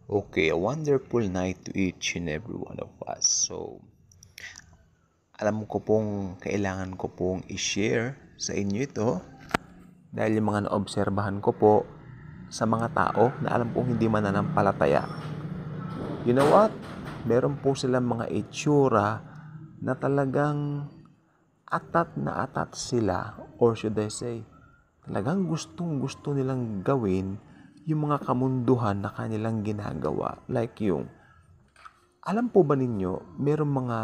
Okay, a wonderful night to each and every one of us. So, alam ko pong kailangan ko pong i-share sa inyo ito dahil yung mga naobserbahan ko po sa mga tao na alam kong hindi mananampalataya. You know what? Meron po silang mga itsura na talagang atat sila, or should I say, talagang gustong gusto nilang gawin yung mga kamunduhan na kanilang ginagawa. Like yung, alam po ba ninyo, merong mga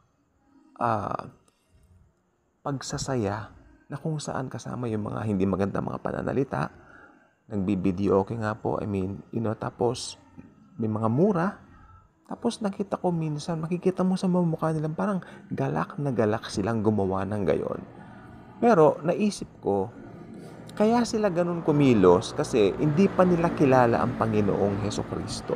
pagsasaya na kung saan kasama yung mga hindi magandang mga pananalita, nagbibideo okay nga po, tapos may mga mura, tapos nakita ko minsan, makikita mo sa mga mukha nilang parang galak na galak silang gumawa ng gayon. Pero naisip ko, kaya sila ganun kumilos kasi hindi pa nila kilala ang Panginoong Hesukristo.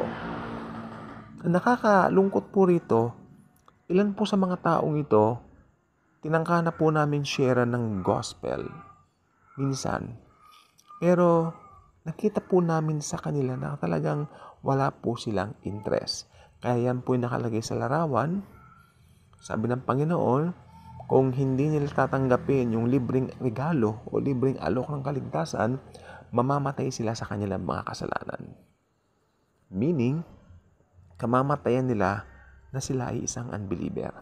Nakakalungkot po rito, ilan po sa mga taong ito, tinangka na po namin share ng gospel minsan. Pero nakita po namin sa kanila na talagang wala po silang interest. Kaya yan po yung nakalagay sa larawan. Sabi ng Panginoon, kung hindi nila tatanggapin yung libreng regalo o libreng alok ng kaligtasan, mamamatay sila sa kanilang mga kasalanan. Meaning, kamamatayan nila na sila ay isang unbeliever.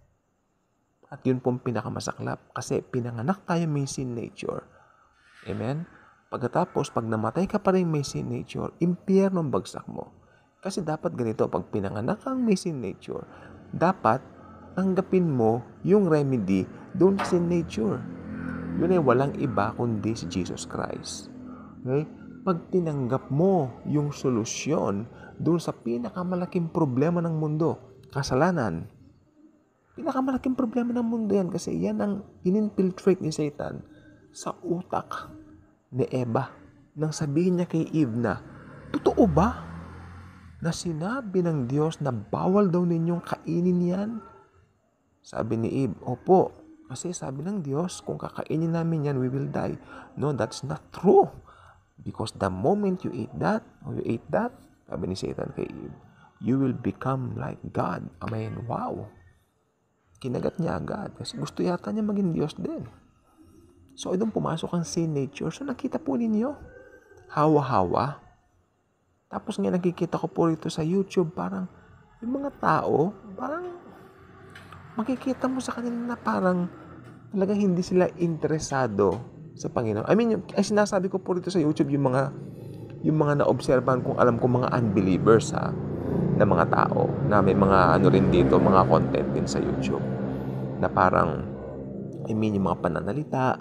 At yun pong pinakamasaklap kasi pinanganak tayo may sin nature. Amen? Pagkatapos, pag namatay ka pa rin may sin nature, impyerno ang bagsak mo. Kasi dapat ganito, pag pinanganak kang may sin nature, dapat tanggapin mo yung remedy doon sa sin nature. Yun ay walang iba kundi si Jesus Christ. Okay? Pag tinanggap mo yung solusyon doon sa pinakamalaking problema ng mundo, kasalanan, pinakamalaking problema ng mundo yan kasi yan ang in-infiltrate ni Satan sa utak ni Eva nang sabihin niya kay Eve na, totoo ba na sinabi ng Diyos na bawal daw ninyong kainin yan? Sabi ni Eve, opo, kasi sabi ng Diyos, kung kakainin namin yan, we will die. No, that's not true. Because the moment you ate that, sabi ni Satan kay Eve, you will become like God. Amen. Wow. Kinagat niya agad kasi gusto yata niya maging Diyos din. So, doon pumasok ang sin nature. So, nakita po ninyo, hawa-hawa. Tapos nga nakikita ko po rito sa YouTube, parang yung mga tao, parang makikita mo sa kanila na parang talagang hindi sila interesado sa Panginoon. Ay sinasabi ko po rito sa YouTube yung mga naobserbahan kung alam ko mga unbelievers na mga tao na may mga rin dito, mga content din sa YouTube na parang yung mga pananalita,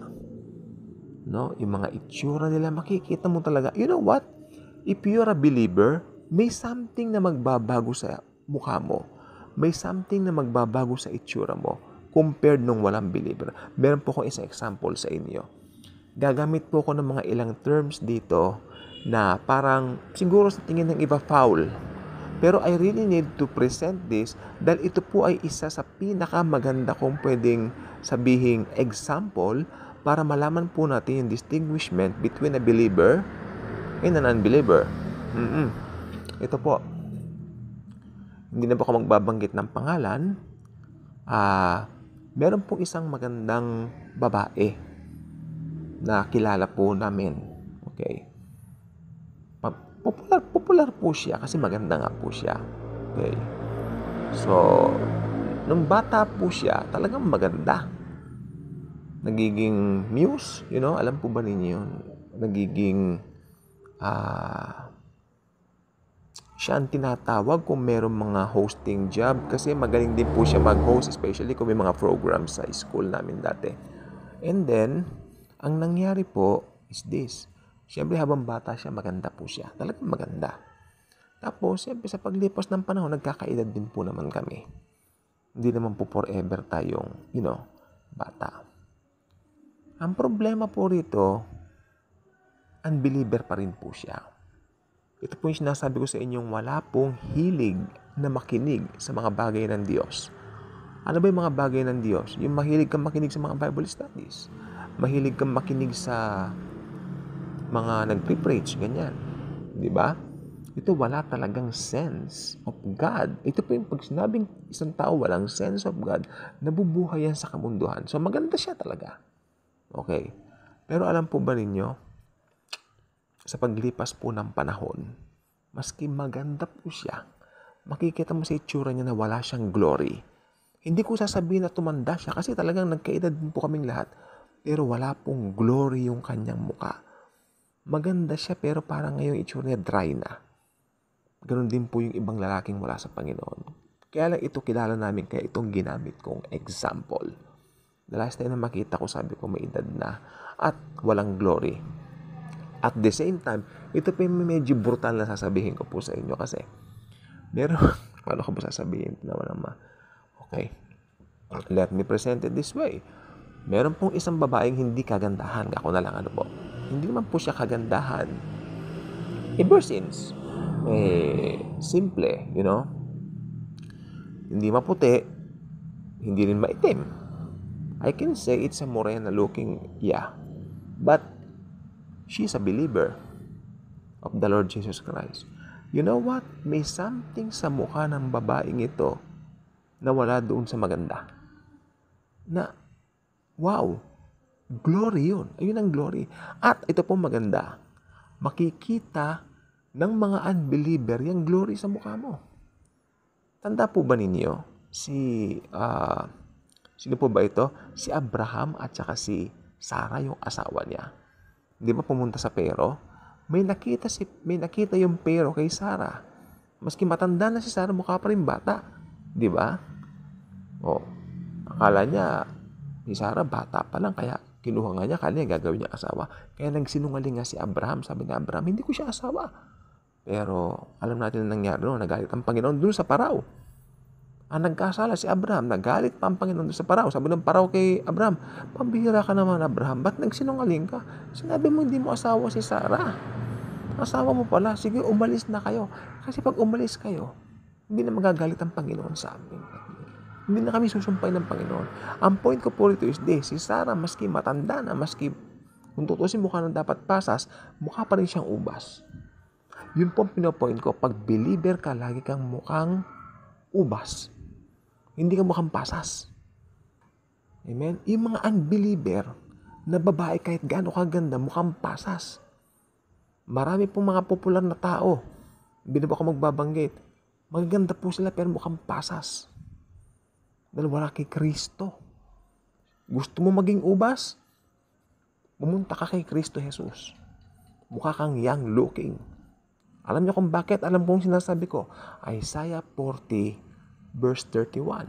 no, yung mga itsura nila, makikita mo talaga, you know what? If you're a believer, may something na magbabago sa mukha mo. May something na magbabago sa itsura mo compared nung walang believer. Meron po akong isang example sa inyo. Gagamit po ako ng mga ilang terms dito na parang siguro sa tingin ng iba foul. Pero I really need to present this dahil ito po ay isa sa pinakamaganda kong pwedeng sabihing example para malaman po natin yung distinguishment between a believer and an unbeliever. Ito po. Hindi na po ako magbabanggit ng pangalan. Meron pong isang magandang babae na kilala po namin. Okay. Popular po siya kasi maganda nga po siya. Okay. So, nung bata po siya, talagang maganda. Nagiging muse, alam po ba ninyo yun? Nagiging siya ang tinatawag kung merong mga hosting job kasi magaling din po siya mag-host, especially kung may mga programs sa school namin dati. And then, ang nangyari po is this. Siyempre habang bata siya, maganda po siya. Talagang maganda. Tapos, siyempre sa paglipas ng panahon, nagkakaedad din po naman kami. Hindi naman po forever tayong, bata. Ang problema po rito, unbeliever pa rin po siya. Ito po yung sinasabi ko sa inyong wala pong hilig na makinig sa mga bagay ng Diyos. Ano ba yung mga bagay ng Diyos? Yung mahilig kang makinig sa mga Bible studies. Mahilig kang makinig sa mga nagpe-preach, ganyan. Di ba? ito wala talagang sense of God. Ito po yung pag sinabing isang tao walang sense of God, nabubuhay yan sa kamunduhan. So maganda siya talaga. Okay. Pero alam po ba ninyo, sa paglipas po ng panahon, maski maganda po siya, makikita mo sa itsura niya na wala siyang glory. Hindi ko sasabihin na tumanda siya kasi talagang nagkaedad din po kaming lahat. Pero wala pong glory yung kanyang muka. Maganda siya pero parang ngayon itsura niya dry na. Ganon din po yung ibang lalaking wala sa Panginoon. Kaya lang ito kilala namin kaya itong ginamit kong example. The last time na makita ko, sabi ko may edad na at walang glory. At the same time, ito pa yung medyo brutal na sasabihin ko po sa inyo kasi meron, paano ko ba sasabihin? Okay, let me present it this way. Meron pong isang babaeng hindi kagandahan. Ako na lang po. Hindi naman po siya kagandahan. Ever since, simple, hindi maputi, hindi rin maitim. I can say it's a morena looking, but she's a believer of the Lord Jesus Christ. You know what? May something sa mukha ng babaeng ito na wala doon sa maganda. Na, wow, glory yun. Ayun ang glory. At ito po maganda, makikita ng mga unbeliever yung glory sa mukha mo. Tanda po ba ninyo, sino po ba ito? Si Abraham at saka si Sarah, yung asawa niya. Di ba pumunta sa Pero? May nakita yung Pero kay Sarah. Maski matanda na si Sarah, mukha pa rin bata. Di ba? Akala niya, si Sarah bata pa lang, kaya kinuha nga niya, kaya niya gagawin niya asawa. Kaya nagsinungaling nga si Abraham. Sabi ni Abraham, hindi ko siya asawa. Pero alam natin na nangyari noon, nagalit ang Panginoon doon sa Parao. Ang nagkasala si Abraham, nagalit pa ang Panginoon doon sa Parao. Sabi ng Parao kay Abraham, pambihira ka naman Abraham, ba't nagsinungaling ka? Sinabi mo hindi mo asawa si Sarah. Asawa mo pala, sige umalis na kayo. Kasi pag umalis kayo, hindi na magagalit ang Panginoon sa amin. Hindi na kami susumpay ng Panginoon. Ang point ko po rito is, si Sarah maski matanda na, maski kung tutusin mukha nang dapat pasas, mukha pa rin siyang ubas. Yun po ang pinopoint ko, pag believer ka, lagi kang mukhang ubas. Hindi ka mukhang pasas. Amen? Yung mga unbeliever na babae kahit gaano kaganda, mukhang pasas. Marami pong mga popular na tao, hindi na ba ako magbabanggit, magaganda po sila pero mukhang pasas. Dahil wala kay Kristo. Gusto mo maging ubas? Pumunta ka kay Kristo Jesus. Mukha kang young looking. Alam niyo kung bakit? Alam kong sinasabi ko. Isaiah 40 verse 31.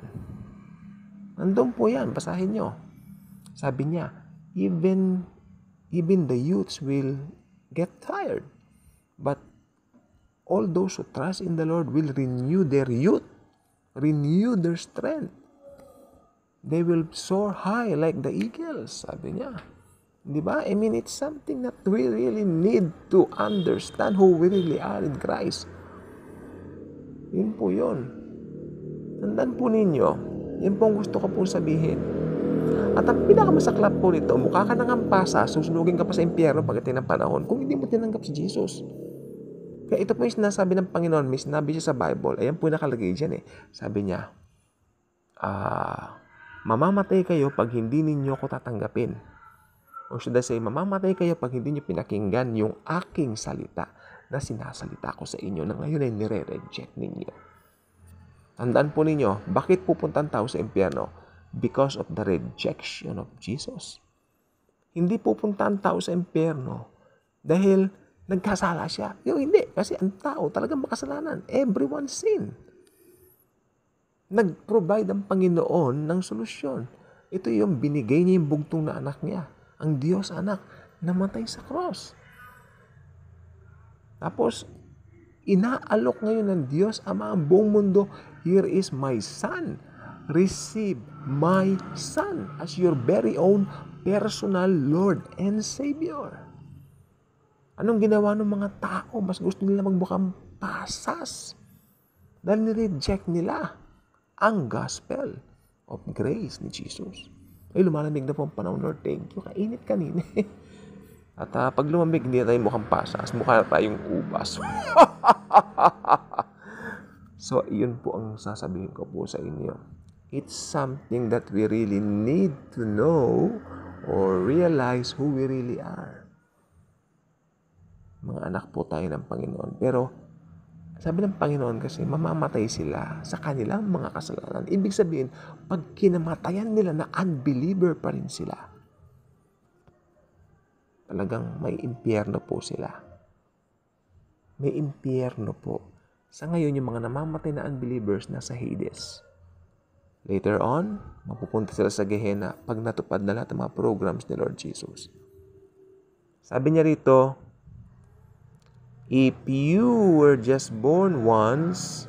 Nandun po yan. Basahin niyo. Sabi niya, even the youths will get tired. But all those who trust in the Lord will renew their youth. Renew their strength. They will soar high like the eagles. Sabi niya. Di ba? I mean, it's something that we really need to understand who we really are in Christ. Yun po yun. Tandaan po ninyo, yun po ang gusto ko pong sabihin. At ang pinakamasaklap po nito, mukha ka nang ampasa, susunugin ka pa sa impyerno pagdating ng panahon kung hindi mo tinanggap si Jesus. Kaya ito po yung sinasabi ng Panginoon, may sinabi siya sa Bible, ayan po nakalagay dyan Sabi niya, mamamatay kayo pag hindi ninyo ko tatanggapin. O should I say, mamamatay kayo pag hindi nyo pinakinggan yung aking salita na sinasalita ko sa inyo na ngayon ay nire-reject ninyo. Tandaan po ninyo, bakit pupunta ang tao sa impyerno? Because of the rejection of Jesus. Hindi pupunta ang tao sa impyerno dahil nagkasala siya. Hindi, kasi ang tao talagang makasalanan. Everyone sin. Nag-provide ang Panginoon ng solusyon. Ito yung binigay niya yung bugtong na anak niya. Ang Diyos anak, namatay sa cross. Tapos, inaalok ngayon ng Diyos Ama ang buong mundo, here is my son. Receive my son as your very own personal Lord and Savior. Anong ginawa ng mga tao? Mas gusto nila magmukhang pasas. Dahil nireject nila ang gospel of grace ni Jesus. Ay, lumalamig na po ang panahon, Lord. Thank you. Kainit kanina. At pag lumamig, hindi na tayo mukhang pasas. Mukha na tayong ubas. So, yun po ang sasabihin ko po sa inyo. It's something that we really need to know or realize who we really are. Mga anak po tayo ng Panginoon. Pero, sabi ng Panginoon kasi, mamamatay sila sa kanilang mga kasalanan. Ibig sabihin, pag kinamatayan nila na unbeliever pa rin sila, talagang may impyerno po sila. May impyerno po. Sa ngayon, yung mga namamatay na unbelievers nasa Hades. Later on, mapupunta sila sa Gehenna pag natupad na lahat ng mga programs ni Lord Jesus. Sabi niya rito, if you were just born once,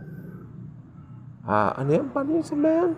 ano yan? Paano yung sabihin?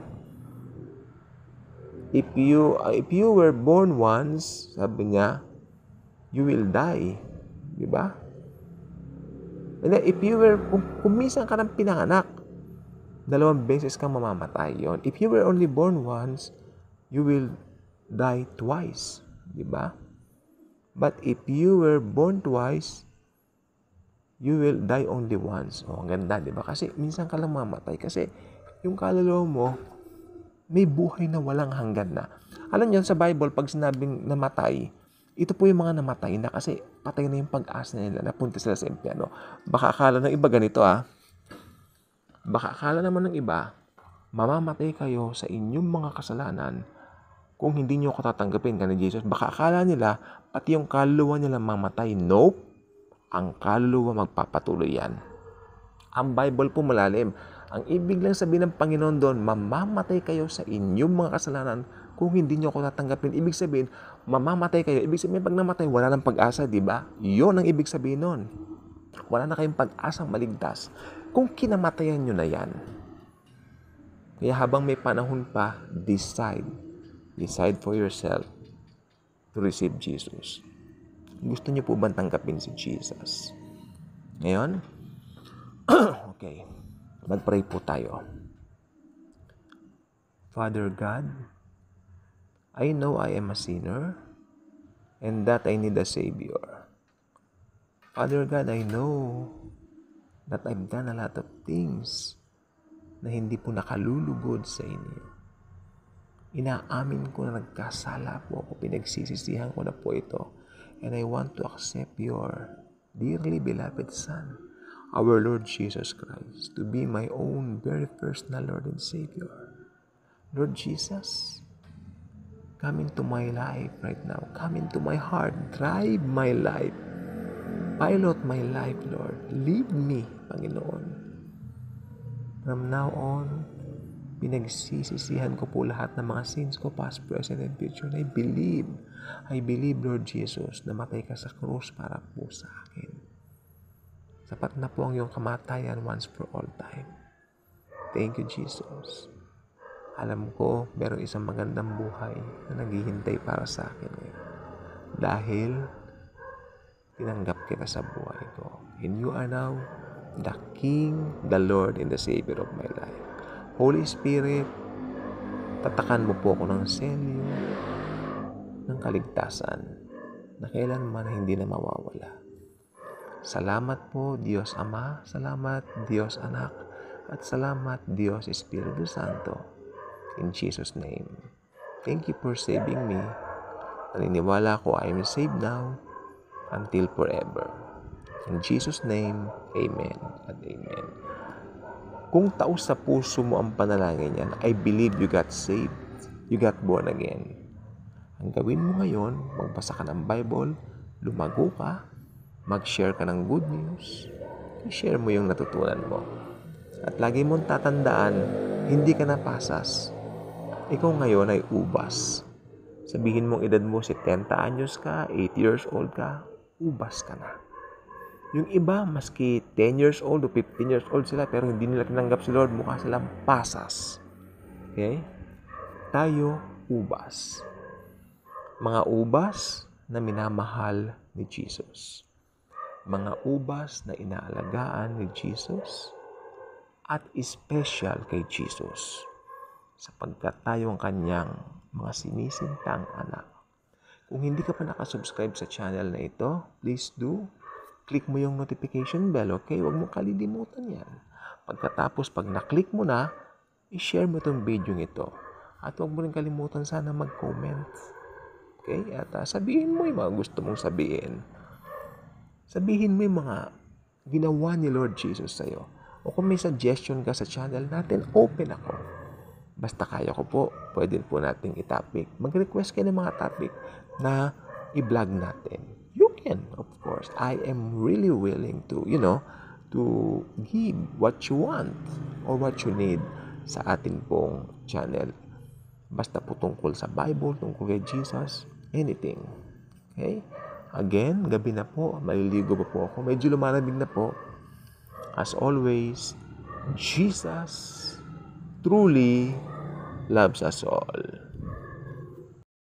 If you were born once, sabi niya, you will die. Di ba? And then, if you were, kung minsan ka nang pinanganak, 2 beses kang mamamatay yon. If you were only born once, you will die twice. Di ba? But if you were born twice, you will die only once. Ang ganda, di ba? Kasi minsan ka lang mamatay. Kasi yung kaluluwa mo, may buhay na walang hanggan na. Alam niyo, sa Bible, pag sinabing namatay, ito po yung mga namatay na kasi patay na yung pag-asa nila, napunta sila sa impyerno. Baka akala ng iba ganito Baka akala naman ng iba, mamamatay kayo sa inyong mga kasalanan kung hindi nyo ako tatanggapin ka ni Jesus. Baka akala nila, pati yung kaluluwa nila mamatay. Nope. Ang kaluluwa magpapatuloy yan. Ang Bible po malalim. Ang ibig lang sabihin ng Panginoon doon, mamamatay kayo sa inyong mga kasalanan kung hindi nyo ako tatanggapin. Ibig sabihin, mamamatay kayo. Ibig sabihin, pag namatay, wala nang pag-asa, di ba? Yun ang ibig sabihin nun. Wala na kayong pag-asang maligtas. Kung kinamatayan nyo na yan, kaya habang may panahon pa, decide for yourself to receive Jesus. Gusto niyo po bang tanggapin si Jesus? Ngayon, okay, mag-pray po tayo. Father God, I know I am a sinner and that I need a Savior. Father God, I know that I've done a lot of things na hindi po nakalulugod sa inyo. Inaamin ko na nagkasala po ako, pinagsisisihan ko na po ito. And I want to accept your dearly beloved Son, our Lord Jesus Christ, to be my own very personal Lord and Savior. Lord Jesus, come into my life right now. Come into my heart. Drive my life. Pilot my life, Lord. Lead me, Panginoon. From now on, pinagsisisihan ko po lahat ng mga sins ko, past, present, and future. And I believe, Lord Jesus, na matay ka sa krus para po sa akin. Sapat na po ang iyong kamatayan once for all time. Thank you, Jesus. Alam ko, meron isang magandang buhay na naghihintay para sa akin ngayon. Dahil tinanggap kita sa buhay ko. And you are now the King, the Lord, and the Savior of my life. Holy Spirit, tatakan mo po ako ng selyo ng kaligtasan na kailanman hindi na mawawala. Salamat po, Diyos Ama. Salamat, Diyos Anak. At salamat, Diyos Espiritu Santo. In Jesus' name. Thank you for saving me. Naniniwala ko I am saved now until forever. In Jesus' name, Amen and Amen. Kung taos sa puso mo ang panalangin yan, I believe you got saved. You got born again. Ang gawin mo ngayon, magbasa ka ng Bible, lumago ka, mag-share ka ng good news, i-share mo yung natutunan mo. At lagi mong tatandaan, hindi ka napasas. Ikaw ngayon ay ubas. Sabihin mong edad mo 70 anyos ka, 80 years old ka, ubas ka na. Yung iba, maski 10 years old o 15 years old sila, pero hindi nila tinanggap si Lord, mukha silang pasas. Okay? Tayo, ubas. Mga ubas na minamahal ni Jesus. Mga ubas na inaalagaan ni Jesus at special kay Jesus. Sapagkat tayo ang kanyang mga sinisintang anak. Kung hindi ka pa nakasubscribe sa channel na ito, please do. Click mo yung notification bell, okay? Huwag mo kalilimutan yan. Pagkatapos, pag na-click mo na, i-share mo itong video ito. At huwag mo rin kalimutan sana mag-comment. Okay? At sabihin mo yung mga gusto mong sabihin. Sabihin mo yung mga ginawa ni Lord Jesus sa'yo. O kung may suggestion ka sa channel natin, open ako. Basta kaya ko po, pwede po nating i-topic. Mag-request kayo ng mga topic na i-vlog natin. You can, of course. I am really willing to, to give what you want or what you need sa atin pong channel. Basta po tungkol sa Bible, tungkol kay Jesus, anything. Okay? Again, gabi na po, maliligo pa po ako. Medyo lumalamig na po. As always, Jesus truly loves us all.